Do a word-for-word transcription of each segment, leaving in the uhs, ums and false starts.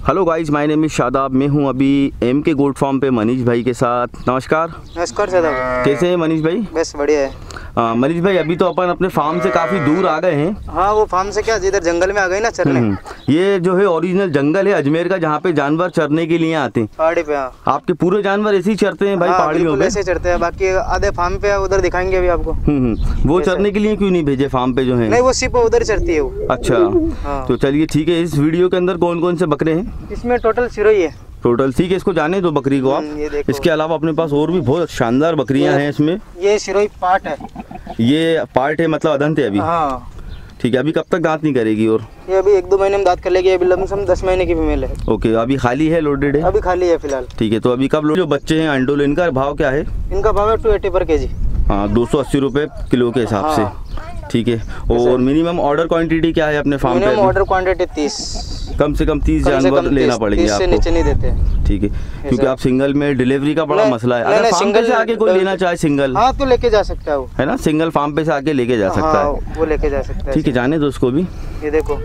Hello guys, my name is Shadab. मैं हूं अभी एम के गोट फार्म पे मनीष भाई के साथ। नमस्कार। नमस्कार शादाब। कैसे हैं मनीष भाई? बस बढ़िया है। आ, मनीष भाई, अभी तो अपन अपने फार्म से काफ़ी दूर आ गए हैं। हाँ, वो फार्म से क्या इधर जंगल में आ गए ना चरने। ये जो है ओरिजिनल जंगल है अजमेर का, जहाँ पे जानवर चरने के लिए आते हैं। पहाड़ी पे। हाँ, आपके पूरे जानवर ऐसे ही चरते हैं भाई? हाँ, पहाड़ियों पे ऐसे चरते हैं। बाकी आधे फार्म पे उधर दिखाएंगे अभी आपको। हम्म वो चरने के लिए क्यों नहीं भेजे फार्म पे जो है? नहीं, वो सिर्फ उधर चरती है वो। अच्छा। हाँ। तो चलिए ठीक है। इस वीडियो के अंदर कौन कौन से बकरे हैं? इसमें टोटल सिरोही है टोटल। ठीक है, इसको जाने दो बकरी को आप। ये देखो। इसके अलावा अपने पास और भी बहुत शानदार बकरियां हैं इसमें। ये सिरोही पार्ट है। ये पार्ट है, मतलब अदंत है अभी। हाँ। ठीक है, अभी कब तक दांत नहीं करेगी? और ये अभी एक दो महीने में दांत कर लेगी। अभी लमसम दस महीने की फीमेल है। ओके, अभी खाली है, लोडेड है? अभी खाली है फिलहाल। ठीक है, तो अभी कब लोड? जो बच्चे हैं अंडोल, इनका भाव क्या है? इनका भाव है टू एटी पर के जी। हाँ, दो सौ अस्सी रुपये किलो के हिसाब हाँ। से। ठीक है। और मिनिमम ऑर्डर क्वांटिटी क्या है अपने फार्म पे? मिनिमम ऑर्डर क्वांटिटी तीस। कम से कम तीस जानवर लेना पड़ेंगे आपको। नीचे नहीं देते। ठीक है, क्योंकि आप सिंगल में डिलीवरी का बड़ा मसला है। अगर फार्म पे से आके कोई लेना चाहे सिंगल, हाँ तो लेके जा सकता है वो, है ना? सिंगल फार्म पे से आके लेके जा सकता हाँ, है। वो लेके जा सकता है। ठीक है, जाने दो उसको भी। ये देखो।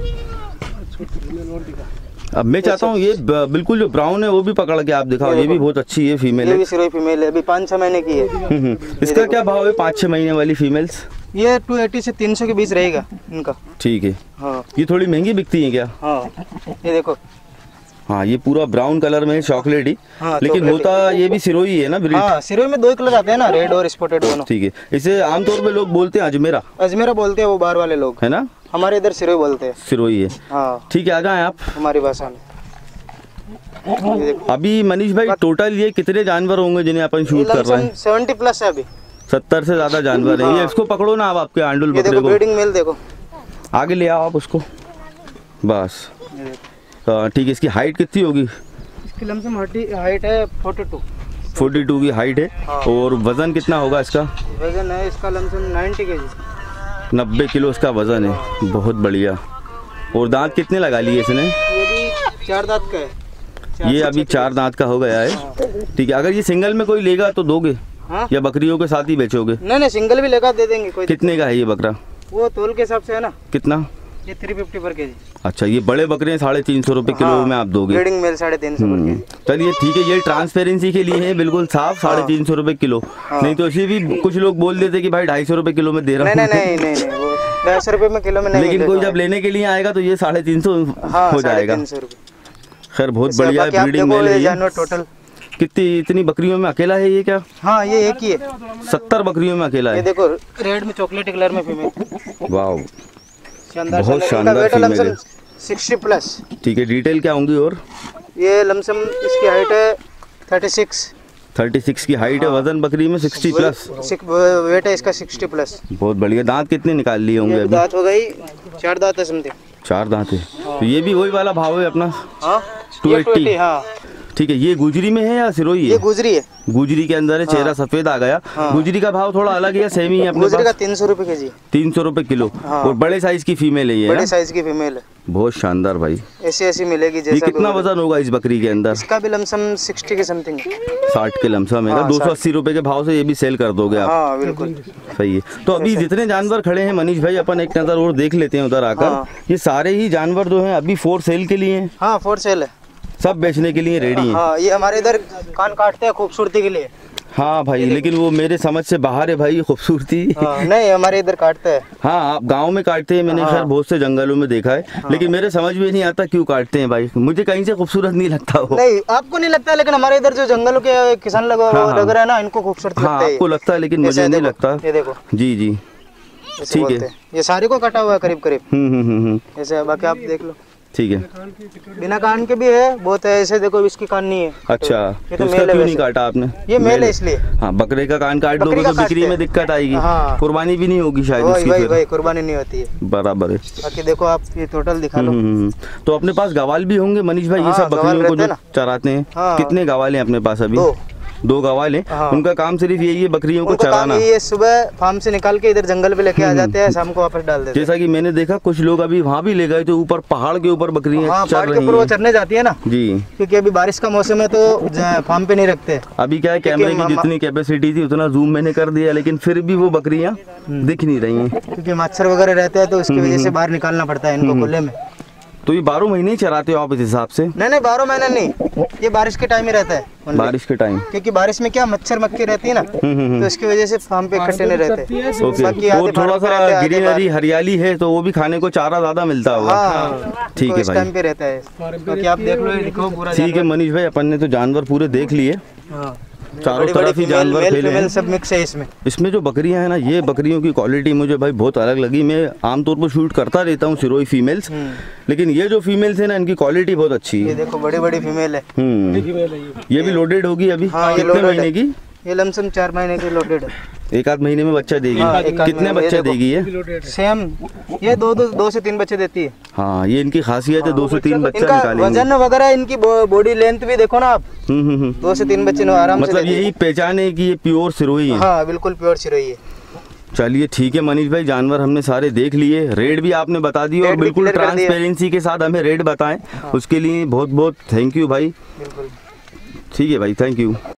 अब मैं चाहता हूँ ये बिल्कुल जो ब्राउन है वो भी पकड़ के आप दिखाओ। ये भी बहुत अच्छी है, फीमेल है। ये भी सिरोही फीमेल है, अभी पाँच छह महीने की है। इसका क्या भाव है पाँच छह महीने वाली फीमेल्स? ये टू एटी से तीन सौ के बीच रहेगा इनका। ठीक है। हाँ। ये थोड़ी महंगी बिकती है क्या? हाँ, ये देखो। हाँ, ये पूरा ब्राउन कलर में है, चॉकलेट ही। हाँ, लेकिन होता ये भी सिरोही है ना? ब्रीड। हाँ, सिरोही में दो ही कलर आते हैं ना, रेड और स्पॉटेड दोनों। ठीक है। इसे आमतौर पे लोग बोलते हैं अजमेरा। अजमेरा बोलते हैं वो बाहर वाले लोग, है ना? हमारे इधर सिरोही बोलते हैं। सिरोही है। हाँ। ठीक है, आ जाए आप हमारी भाषा में। अभी मनीष भाई, टोटल ये कितने जानवर होंगे जिन्हें अपन शूट कर रहे हैं? सेवेंटी प्लस है अभी। सत्तर से ज्यादा जानवर है। ये इसको पकड़ो ना आप, आपके आंडुल ये बकरे देखो, को। ब्रीडिंग मेल देखो। आगे ले आओ आप उसको, बस। ठीक है, इसकी हाइट कितनी होगी? इसकी लमसम हाइट है फोर्टी टू। फोर्टी टू की हाइट है। हाँ। और वजन कितना होगा इसका? वजन है इसका लमसम नाइन्टी के जी। नब्बे किलो इसका वजन है। बहुत बढ़िया। और दांत कितने लगा लिए इसने? ये भी चार दांत का है। ये अभी चार दांत का हो गया है। ठीक है। अगर ये सिंगल में कोई लेगा तो दोगे? हाँ? या बकरियों के साथ ही बेचोगे? नहीं नहीं, सिंगल भी लेगा दे देंगे। कोई कितने का है ये बकरा? वो तोल के हिसाब से है ना। कितना? ये थ्री फिफ्टी पर के जी। अच्छा, ये बड़े बकरे साढ़े तीन सौ रुपए किलो में आप दोगे? ब्रीडिंग मेल साढ़े तीन सौ। चलिए ठीक है, ये ट्रांसपेरेंसी के लिए है, बिल्कुल साफ। साढ़े तीन सौ रुपए किलो। नहीं तो इसी भी कुछ लोग बोल देते कि भाई ढाई सौ रुपए किलो में दे रहा हूँ। नहीं नहीं नहीं नहीं, वो ढाई सौ रुपए में किलो में नहीं। लेकिन कोई जब लेने के लिए आएगा तो ये साढ़े तीन सौ हो जाएगा। खैर, बहुत बढ़िया है। ब्रीडिंग मेल है ये। टोटल कितनी इतनी बकरियों में अकेला है ये क्या? हाँ, ये एक ही है। सत्तर बकरियों में अकेला है। ये देखो, रेड में चॉकलेटी कलर में फीमेल। वाह, शानदार, बहुत शानदार फीमेल है। Sixty plus. ठीक है, डिटेल क्या होंगी? और ये लमसम इसकी हाइट है थर्टी सिक्स। थर्टी सिक्स की हाइट है। वजन बकरी में सिक्सटी प्लस। वेट है इसका सिक्सटी प्लस। बहुत बढ़िया। दांत कितने निकाल लिए होंगे अभी? दांत हो गई चार दांत है समथिंग। चार दांत है। तो ये भी वही वाला भाव है अपना? हाँ, टू एट्टी। हाँ। ठीक है। ये गुजरी में है या सिरोही है? ये गुजरी है। गुजरी के अंदर है। हाँ। चेहरा सफेद आ गया। हाँ। गुजरी का भाव थोड़ा अलग है या सेम ही है अपने? गुजरी का तीन सौ रुपए के जी। तीन सौ रुपए किलो। हाँ। और बड़े साइज की फीमेल है ये? बड़े साइज की फीमेल है। बहुत शानदार भाई। ऐसी ऐसी मिलेगी जैसा। ये कितना वजन होगा इस बकरी के अंदर? इसका भी लमसम साठ के समथिंग। साठ के लमसम है। दो सौ अस्सी रुपए के भाव से ये भी सेल कर दोगे आप? हाँ, बिल्कुल सही है। तो अभी जितने जानवर खड़े हैं मनीष भाई, अपन एक नजर और देख लेते हैं उधर आकर। हाँ। ये सारे ही जानवर जो हैं अभी फोर सेल के लिए हैं? हाँ, फोर सेल है। सब बेचने के लिए रेडी हैं? हाँ, ये हमारे इधर कान काटते हैं खूबसूरती के लिए। हाँ भाई, लेकिन वो मेरे समझ से बाहर है भाई खूबसूरती। हाँ, नहीं, हमारे इधर काटते हैं। हाँ, आप गांव में काटते हैं, मैंने खैर बहुत से जंगलों में देखा है। हाँ। लेकिन मेरे समझ में नहीं आता क्यों काटते हैं भाई। मुझे कहीं से खूबसूरत नहीं लगता वो। नहीं, आपको नहीं लगता, लेकिन हमारे इधर जो जंगलों के किसान लोग लग रहे हैं ना, इनको खूबसूरत लगता है। आपको लगता है, लेकिन मुझे नहीं लगता। ये देखो। जी जी, ठीक है। ये सारे को कटा हुआ है करीब करीब। हम्म हम्म हम्म ऐसे, बाकी आप देख लो। ठीक है। बिना कान के भी है, बहुत है। ऐसे देखो, इसकी कान नहीं है। अच्छा, ये तो तो इसका क्यों नहीं काटा आपने? ये मेल है इसलिए। हाँ, बकरे का कान काट दोगे तो बिक्री में दिक्कत आएगी। हाँ। कुर्बानी भी नहीं होगी शायद इसकी। वही वही, कुर्बानी नहीं होती है। बराबर है। बाकी देखो आप, ये टोटल दिखा लो। तो अपने पास गवाल भी होंगे मनीष भाई? ये सब बकरियों को जो चराते हैं, कितने गवाल हैं अपने पास अभी? दो गवाल हैं। हाँ। उनका काम सिर्फ यही है, बकरियों को चराना। ये सुबह फार्म से निकाल के इधर जंगल पे लेके आ जाते हैं, शाम को वापस डाल देते हैं। जैसा कि मैंने देखा कुछ लोग अभी वहाँ भी ले गए तो ऊपर पहाड़ के ऊपर बकरियां हाँ, चर रही हैं। वो चरने जाती है ना जी, क्योंकि अभी बारिश का मौसम है तो फार्म पे नहीं रखते। अभी क्या है, कैमरे की जितनी कैपेसिटी थी उतना जूम मैंने कर दिया, लेकिन फिर भी वो बकरियां दिख नहीं रही हैं क्योंकि मच्छर वगैरह रहते हैं तो उसकी वजह से बाहर निकालना पड़ता है इनको खुले में। तो ये बारह महीने ही चराते हो आप इस हिसाब से? नहीं नहीं बारह महीने नहीं, ये बारिश के टाइम ही रहता है। बारिश के टाइम, क्योंकि बारिश में क्या मच्छर मक्खी रहती है ना, तो इसकी वजह से फार्म पे इकट्ठे नहीं रहते। ओके, और थोड़ा सा ग्रीनरी हरियाली है तो वो भी खाने को चारा ज्यादा मिलता होगा। ठीक है भाई, पे रहता है, क्योंकि आप देख लो, देखो पूरा। ठीक है मनीष भाई, अपन ने तो जानवर पूरे देख लिए, चारों तरफ ही जानवर फैले हैं, सब मिक्स है इसमें। इसमें जो बकरियां हैं ना, ये बकरियों की क्वालिटी मुझे भाई बहुत अलग लगी। मैं आमतौर पर शूट करता रहता हूँ सिरोही फीमेल्स, लेकिन ये जो फीमेल्स है ना, इनकी क्वालिटी बहुत अच्छी है। ये देखो बड़ी बड़ी फीमेल है। हम्म, ये भी लोडेड होगी अभी? हाँ, कितने महीने की? ये लमसम चार महीने की लोडेड है। एक आध महीने में बच्चा देगी? हाँ, कितने बच्चे देगी ये? सेम ये दो दो दो से तीन बच्चे देती है। हाँ, ये इनकी खासियत है, दो से तीन बच्चा निकालेंगे। वजन वगैरह इनकी बॉडी लेंथ भी देखो ना आप, दो से तीन बच्चे आराम से। मतलब यही पहचान है कि ये प्योर सिरोही है? हाँ बिल्कुल प्योर सिरोही है। चलिए ठीक है मनीष भाई, जानवर हमने सारे देख लिए, रेट भी आपने बता दी और बिल्कुल ट्रांसपेरेंसी के साथ हमें रेट बताएं, उसके लिए बहुत बहुत थैंक यू भाई। ठीक है भाई, थैंक यू।